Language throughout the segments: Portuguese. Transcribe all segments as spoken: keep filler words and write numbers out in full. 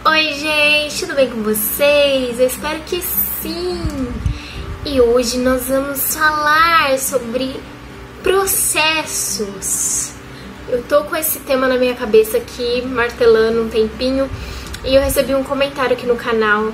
Oi gente, tudo bem com vocês? Eu espero que sim! E hoje nós vamos falar sobre processos. Eu tô com esse tema na minha cabeça aqui, martelando um tempinho, e eu recebi um comentário aqui no canal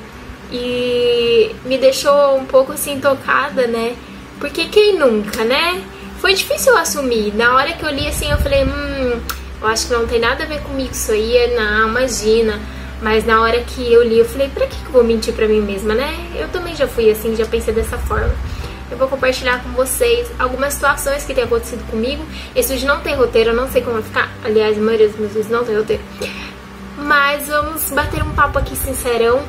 e me deixou um pouco assim tocada, né? Porque quem nunca, né? Foi difícil eu assumir. Na hora que eu li assim, eu falei, hum, eu acho que não tem nada a ver comigo isso aí, não, imagina. Mas na hora que eu li, eu falei, pra que eu vou mentir pra mim mesma, né? Eu também já fui assim, já pensei dessa forma. Eu vou compartilhar com vocês algumas situações que tem acontecido comigo. Esse vídeo não tem roteiro, eu não sei como vai ficar. Aliás, a maioria dos meus vídeos não tem roteiro. Mas vamos bater um papo aqui sincerão.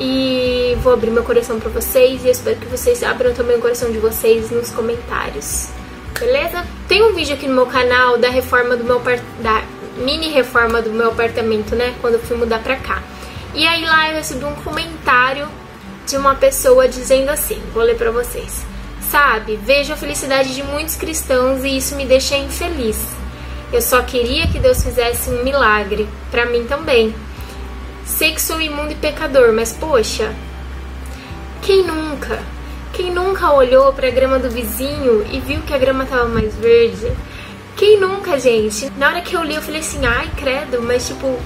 E vou abrir meu coração pra vocês. E eu espero que vocês abram também o coração de vocês nos comentários. Beleza? Tem um vídeo aqui no meu canal da reforma do meu da mini reforma do meu apartamento, né? Quando eu fui mudar pra cá. E aí lá eu recebi um comentário de uma pessoa dizendo assim, vou ler pra vocês. Sabe, vejo a felicidade de muitos cristãos e isso me deixa infeliz. Eu só queria que Deus fizesse um milagre pra mim também. Sei que sou imundo e pecador, mas poxa, quem nunca? Quem nunca olhou pra grama do vizinho e viu que a grama tava mais verde? Quem nunca, gente? Na hora que eu li, eu falei assim, ai, credo, mas tipo,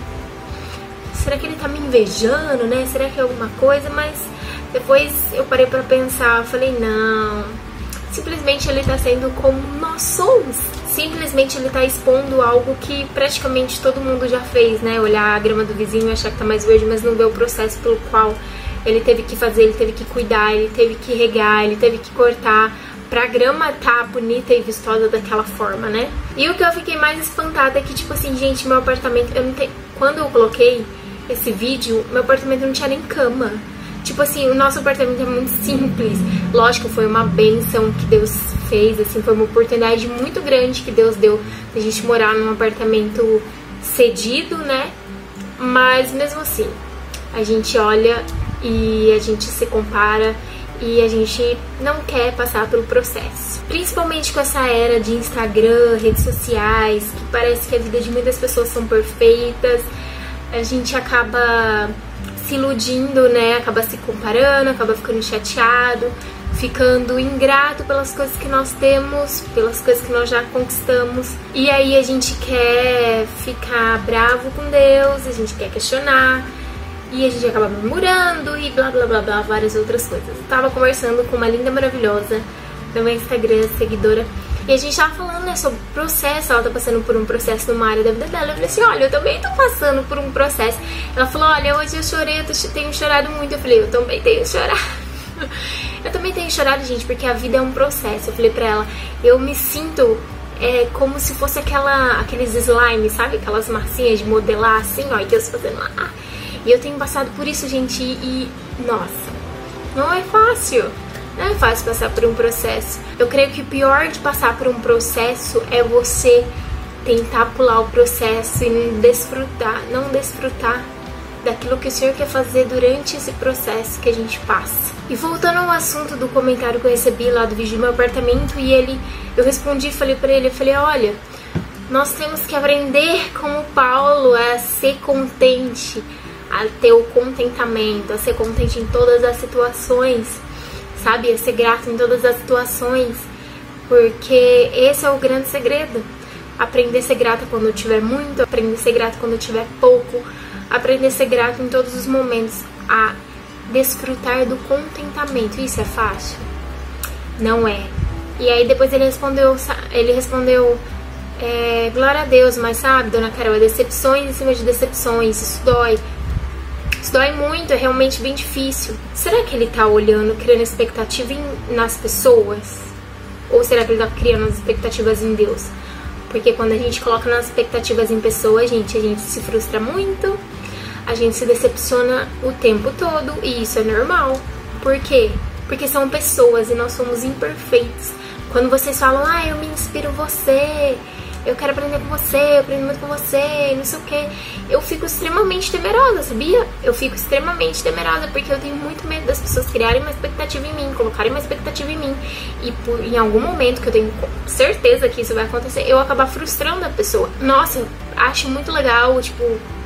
será que ele tá me invejando, né? Será que é alguma coisa? Mas depois eu parei pra pensar, eu falei, não, simplesmente ele tá sendo como nós somos. Simplesmente ele tá expondo algo que praticamente todo mundo já fez, né? Olhar a grama do vizinho e achar que tá mais verde, mas não ver o processo pelo qual ele teve que fazer, ele teve que cuidar, ele teve que regar, ele teve que cortar, pra grama tá bonita e vistosa daquela forma, né? E o que eu fiquei mais espantada é que, tipo assim, gente, meu apartamento, eu não tenho... Quando eu coloquei esse vídeo, meu apartamento não tinha nem cama. Tipo assim, o nosso apartamento é muito simples. Lógico, foi uma bênção que Deus fez, assim, foi uma oportunidade muito grande que Deus deu pra gente morar num apartamento cedido, né? Mas mesmo assim, a gente olha e a gente se compara e a gente não quer passar pelo processo. Principalmente com essa era de Instagram, redes sociais, que parece que a vida de muitas pessoas são perfeitas, a gente acaba se iludindo, né? Acaba se comparando, acaba ficando chateado, ficando ingrato pelas coisas que nós temos, pelas coisas que nós já conquistamos. E aí a gente quer ficar bravo com Deus, a gente quer questionar, e a gente acaba murmurando e blá blá blá blá, várias outras coisas. Eu tava conversando com uma linda maravilhosa no meu Instagram, seguidora, e a gente tava falando, né, sobre processo. Ela tá passando por um processo numa área da vida dela. Eu falei assim, olha, eu também tô passando por um processo. Ela falou, olha, hoje eu chorei, eu tenho chorado muito. Eu falei, eu também tenho chorado. Eu também tenho chorado, gente, porque a vida é um processo. Eu falei pra ela, eu me sinto é, como se fosse aquela, aqueles slime, sabe? Aquelas massinhas de modelar assim, ó, que eu estou fazendo lá. E eu tenho passado por isso, gente, e, nossa, não é fácil. Não é fácil passar por um processo. Eu creio que o pior de passar por um processo é você tentar pular o processo e não desfrutar, não desfrutar daquilo que o Senhor quer fazer durante esse processo que a gente passa. E voltando ao assunto do comentário que eu recebi lá do vídeo do meu apartamento, e ele, eu respondi e falei pra ele, eu falei, olha, nós temos que aprender como Paulo a ser contente, a ter o contentamento, a ser contente em todas as situações, sabe? A ser grato em todas as situações, porque esse é o grande segredo. Aprender a ser grata quando tiver muito, aprender a ser grato quando tiver pouco, aprender a ser grato em todos os momentos, a desfrutar do contentamento. Isso é fácil? Não é. E aí depois ele respondeu, ele respondeu, é, glória a Deus, mas sabe, dona Carol, é decepções em cima de decepções, isso dói. Isso dói muito, é realmente bem difícil. Será que ele tá olhando, criando expectativa em, nas pessoas? Ou será que ele tá criando as expectativas em Deus? Porque quando a gente coloca nas expectativas em pessoas, gente, a gente se frustra muito, a gente se decepciona o tempo todo, e isso é normal. Por quê? Porque são pessoas e nós somos imperfeitos. Quando vocês falam, ah, eu me inspiro em você, eu quero aprender com você, eu aprendo muito com você, não sei o que, eu fico extremamente temerosa, sabia? Eu fico extremamente temerosa porque eu tenho muito medo das pessoas criarem uma expectativa em mim, colocarem uma expectativa em mim, e por, em algum momento, que eu tenho certeza que isso vai acontecer, eu acabar frustrando a pessoa. Nossa, eu acho muito legal, tipo,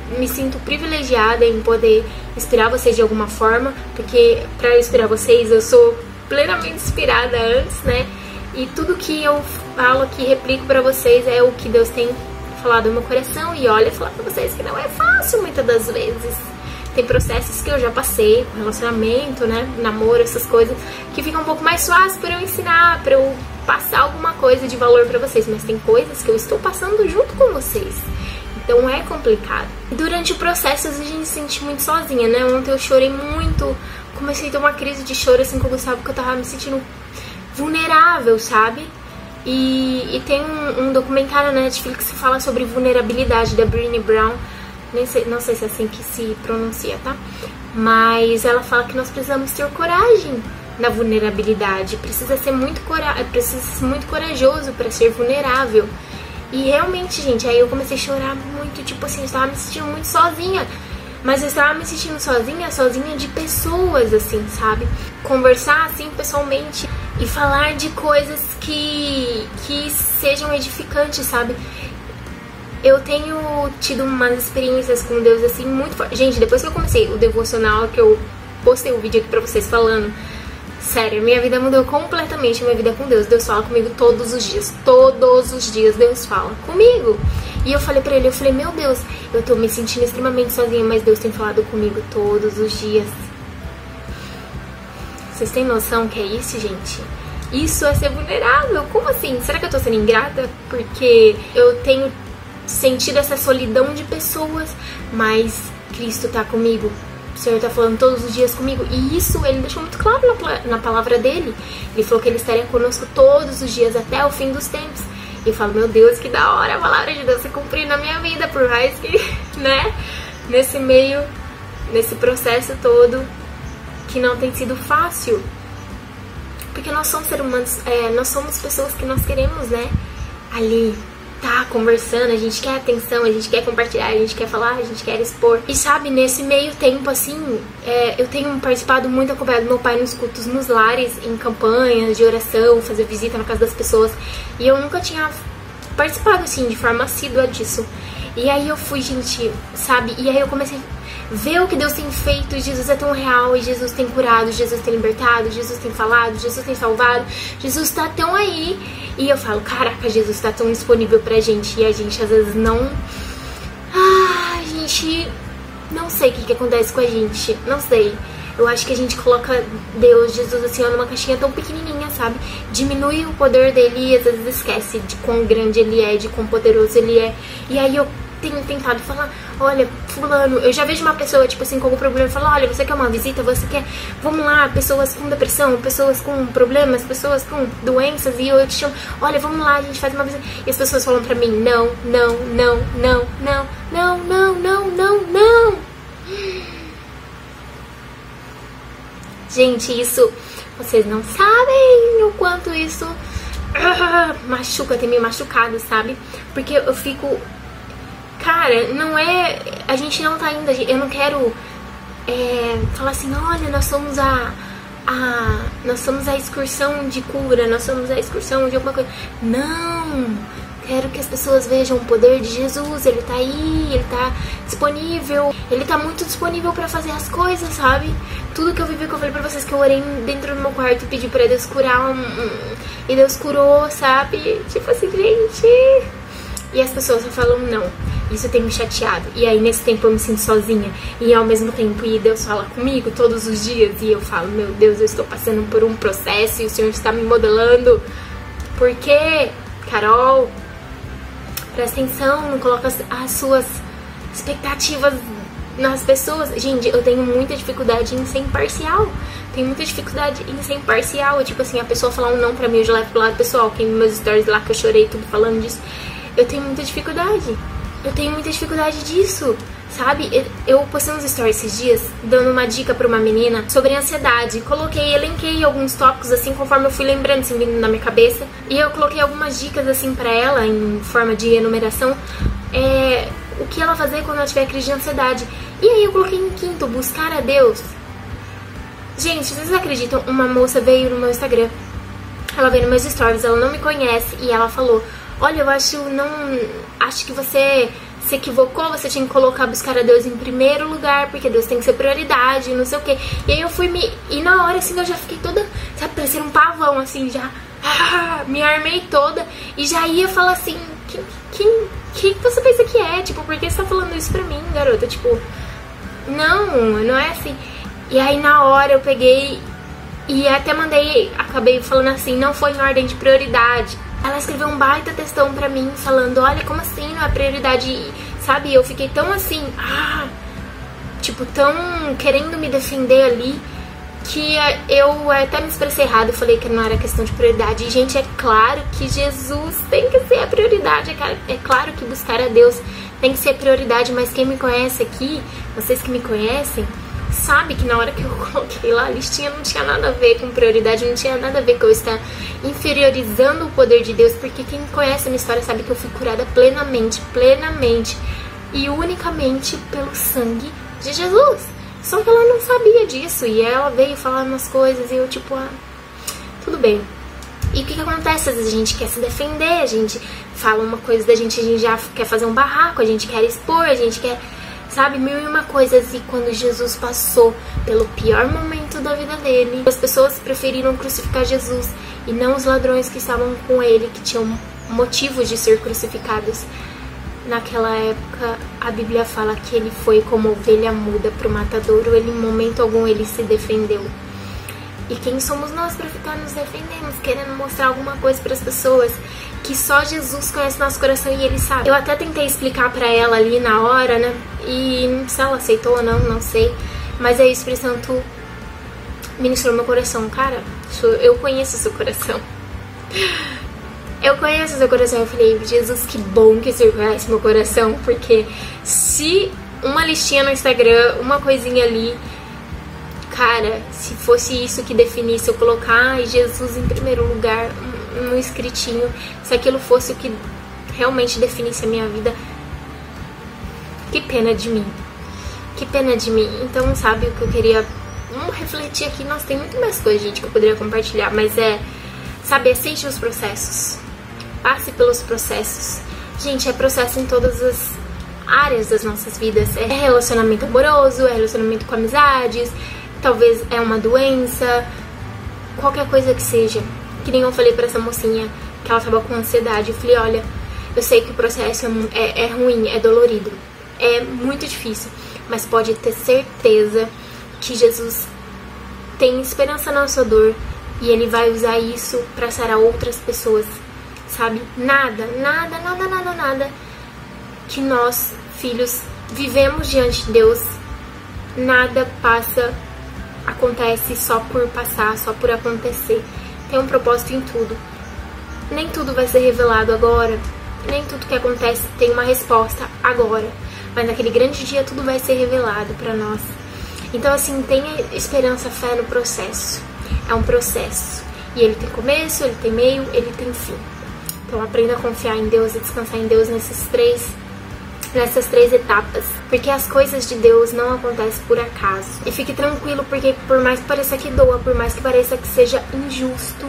me sinto privilegiada em poder inspirar vocês de alguma forma, porque pra inspirar vocês eu sou plenamente inspirada antes, né? E tudo que eu falo aqui, replico pra vocês, é o que Deus tem falado no meu coração. E olha, falar pra vocês que não é fácil muitas das vezes. Tem processos que eu já passei, com relacionamento, né, namoro, essas coisas, que ficam um pouco mais fácil pra eu ensinar, pra eu passar alguma coisa de valor pra vocês. Mas tem coisas que eu estou passando junto com vocês. Então é complicado. Durante o processo, às vezes a gente se sente muito sozinha, né? Ontem eu chorei muito, comecei a ter uma crise de choro assim com o Gustavo, porque eu tava me sentindo vulnerável, sabe? E, e tem um, um documentário na Netflix que fala sobre vulnerabilidade, da Brené Brown. Nem sei, não sei se é assim que se pronuncia, tá? Mas ela fala que nós precisamos ter coragem na vulnerabilidade. Precisa ser muito, cora precisa ser muito corajoso para ser vulnerável. E realmente, gente, aí eu comecei a chorar muito, tipo assim, eu estava me sentindo muito sozinha. Mas eu estava me sentindo sozinha, sozinha de pessoas, assim, sabe? Conversar, assim, pessoalmente e falar de coisas que, que sejam edificantes, sabe? Eu tenho tido umas experiências com Deus, assim, muito fortes. Gente, depois que eu comecei o devocional, que eu postei um vídeo aqui pra vocês falando, sério, minha vida mudou completamente, minha vida com Deus. Deus fala comigo todos os dias, todos os dias Deus fala comigo. E eu falei pra ele, eu falei, meu Deus, eu tô me sentindo extremamente sozinha, mas Deus tem falado comigo todos os dias. Vocês têm noção que é isso, gente? Isso é ser vulnerável. Como assim? Será que eu tô sendo ingrata? Porque eu tenho sentido essa solidão de pessoas, mas Cristo tá comigo. O Senhor tá falando todos os dias comigo. E isso ele deixou muito claro na, na palavra dele. Ele falou que ele estaria conosco todos os dias até o fim dos tempos. E eu falo, meu Deus, que da hora a palavra de Deus se cumprir na minha vida, por mais que, né, nesse meio, nesse processo todo, que não tem sido fácil. Porque nós somos seres humanos, é, nós somos pessoas que nós queremos, né, ali, tá conversando, a gente quer atenção, a gente quer compartilhar, a gente quer falar, a gente quer expor. E sabe, nesse meio tempo, assim, é, eu tenho participado muito acompanhado do meu pai nos cultos, nos lares, em campanhas de oração, fazer visita na casa das pessoas. E eu nunca tinha participado, assim, de forma assídua disso. E aí eu fui, gente, sabe, e aí eu comecei a ver o que Deus tem feito. E Jesus é tão real, e Jesus tem curado, Jesus tem libertado, Jesus tem falado, Jesus tem salvado, Jesus tá tão aí. E eu falo, caraca, Jesus tá tão disponível pra gente. E a gente às vezes não... Ah, a gente... Não sei o que que acontece com a gente, não sei. Eu acho que a gente coloca Deus, Jesus, assim, ó, numa caixinha tão pequenininha, sabe? Diminui o poder dele e às vezes esquece de quão grande ele é, de quão poderoso ele é. E aí eu tenho tentado falar, olha, fulano, eu já vejo uma pessoa, tipo assim, com algum problema, e falo, olha, você quer uma visita, você quer, vamos lá, pessoas com depressão, pessoas com problemas, pessoas com doenças, e eu te chamo, olha, vamos lá, a gente faz uma visita. E as pessoas falam pra mim, não, não, não, não, não, não, não, não, não, não. Gente, isso, vocês não sabem o quanto isso uh, machuca, tem me machucado, sabe? Porque eu fico... Cara, não é... A gente não tá indo... Eu não quero é, falar assim, olha, nós somos a, a... Nós somos a excursão de cura, nós somos a excursão de alguma coisa. Não! Quero que as pessoas vejam o poder de Jesus. Ele tá aí, ele tá disponível. Ele tá muito disponível pra fazer as coisas, sabe? Tudo que eu vivi, que eu falei pra vocês, que eu orei dentro do meu quarto e pedi pra Deus curar um, um, e Deus curou, sabe? Tipo assim, gente... E as pessoas só falam não. Isso tem me chateado. E aí nesse tempo eu me sinto sozinha. E ao mesmo tempo, e Deus fala comigo todos os dias. E eu falo, meu Deus, eu estou passando por um processo e o Senhor está me modelando. Por quê? Carol, presta atenção, não coloca as suas expectativas nas pessoas. Gente, eu tenho muita dificuldade em ser imparcial. Tenho muita dificuldade em ser imparcial. Tipo assim, a pessoa falar um não pra mim, eu já levo pro lado pessoal. Quem meus stories lá que eu chorei tudo falando disso. Eu tenho muita dificuldade. Eu tenho muita dificuldade disso, sabe? Eu postei uns stories esses dias, dando uma dica pra uma menina sobre ansiedade. Coloquei, elenquei alguns tópicos, assim, conforme eu fui lembrando, assim, vindo na minha cabeça. E eu coloquei algumas dicas, assim, pra ela, em forma de enumeração. É, o que ela fazer quando ela tiver crise de ansiedade. E aí eu coloquei em quinto, buscar a Deus. Gente, vocês acreditam? Uma moça veio no meu Instagram. Ela veio nos meus stories, ela não me conhece. E ela falou... Olha, eu acho não acho que você se equivocou, você tinha que colocar buscar a Deus em primeiro lugar, porque Deus tem que ser prioridade, não sei o que. E aí eu fui me... E na hora, assim, eu já fiquei toda, sabe, parecendo um pavão, assim, já... Ah, me armei toda e já ia falar assim, quem, quem, quem você pensa que é? Tipo, por que você tá falando isso pra mim, garota? Tipo, não, não é assim. E aí na hora eu peguei e até mandei, acabei falando assim, não foi em ordem de prioridade. Ela escreveu um baita textão pra mim, falando, olha, como assim não é prioridade, sabe? Eu fiquei tão assim, ah, tipo, tão querendo me defender ali, que eu até me expressei errado, eu falei que não era questão de prioridade. E, gente, é claro que Jesus tem que ser a prioridade, é claro que buscar a Deus tem que ser a prioridade, mas quem me conhece aqui, vocês que me conhecem, sabe que na hora que eu coloquei lá a listinha não tinha nada a ver com prioridade, não tinha nada a ver com eu estar inferiorizando o poder de Deus, porque quem conhece a minha história sabe que eu fui curada plenamente, plenamente e unicamente pelo sangue de Jesus. Só que ela não sabia disso e ela veio falar umas coisas e eu tipo, ah, tudo bem. E o que que acontece? Às vezes a gente quer se defender, a gente fala uma coisa da gente, a gente já quer fazer um barraco, a gente quer expor, a gente quer, sabe, mil e uma coisas. E quando Jesus passou pelo pior momento da vida dele, as pessoas preferiram crucificar Jesus e não os ladrões que estavam com ele, que tinham motivos de ser crucificados. Naquela época, a Bíblia fala que ele foi como ovelha muda para o matadouro, ele em momento algum ele se defendeu. E quem somos nós para ficar nos defendendo, querendo mostrar alguma coisa para as pessoas que só Jesus conhece nosso coração e ele sabe. Eu até tentei explicar para ela ali na hora, né? E se ela aceitou ou não, não sei. Mas aí o Espírito Santo ministrou meu coração. Cara, eu conheço o seu coração. Eu conheço o seu coração. Eu falei, Jesus, que bom que o Senhor conhece meu coração, porque se uma listinha no Instagram, uma coisinha ali, cara, se fosse isso que definisse eu colocar ai, Jesus em primeiro lugar, no escritinho, se aquilo fosse o que realmente definisse a minha vida, que pena de mim. Que pena de mim. Então, sabe o que eu queria vamos refletir aqui? Nossa, tem muito mais coisa, gente, que eu poderia compartilhar, mas é, sabe, aceite os processos. Passe pelos processos. Gente, é processo em todas as áreas das nossas vidas. É relacionamento amoroso, é relacionamento com amizades, talvez é uma doença, qualquer coisa que seja. Que nem eu falei pra essa mocinha que ela tava com ansiedade. Eu falei, olha, eu sei que o processo é, é ruim, é dolorido, é muito difícil, mas pode ter certeza que Jesus tem esperança na sua dor e Ele vai usar isso pra sarar outras pessoas, sabe? Nada, nada, nada, nada, nada que nós, filhos, vivemos diante de Deus, nada passa, acontece só por passar, só por acontecer. Tem um propósito em tudo. Nem tudo vai ser revelado agora, nem tudo que acontece tem uma resposta agora, mas naquele grande dia tudo vai ser revelado pra nós. Então, assim, tenha esperança, fé no processo. É um processo. E ele tem começo, ele tem meio, ele tem fim. Então, aprenda a confiar em Deus e descansar em Deus nesses três, nessas três etapas. Porque as coisas de Deus não acontecem por acaso. E fique tranquilo, porque por mais que pareça que doa, por mais que pareça que seja injusto,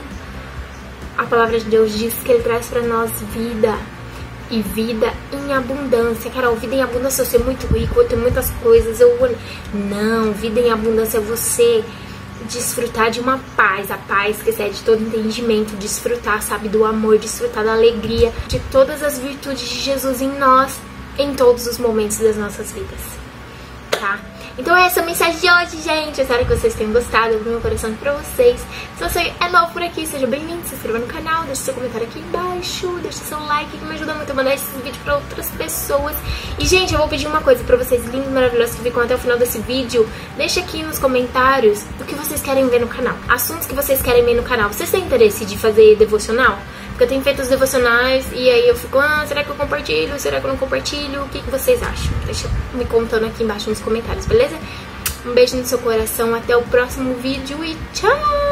a palavra de Deus diz que Ele traz pra nós vida. E vida em abundância. Carol, vida em abundância é eu ser muito rico, eu ter muitas coisas, eu... Não, vida em abundância é você desfrutar de uma paz, a paz que excede todo entendimento, desfrutar, sabe, do amor, desfrutar da alegria, de todas as virtudes de Jesus em nós, em todos os momentos das nossas vidas, tá? Então essa é a mensagem de hoje, gente. Eu espero que vocês tenham gostado. Eu abri meu coração pra vocês. Se você é novo por aqui, seja bem-vindo. Se inscreva no canal, deixe seu comentário aqui embaixo, deixe seu like, que me ajuda muito a mandar esses vídeos pra outras pessoas. E, gente, eu vou pedir uma coisa pra vocês lindos, maravilhosos, que ficam até o final desse vídeo. Deixa aqui nos comentários o que vocês querem ver no canal, assuntos que vocês querem ver no canal. Vocês têm interesse de fazer devocional? Porque eu tenho feito os devocionais e aí eu fico, ah, será que eu compartilho? Será que eu não compartilho? O que, que vocês acham? Deixa me contando aqui embaixo nos comentários, beleza? Um beijo no seu coração, até o próximo vídeo e tchau!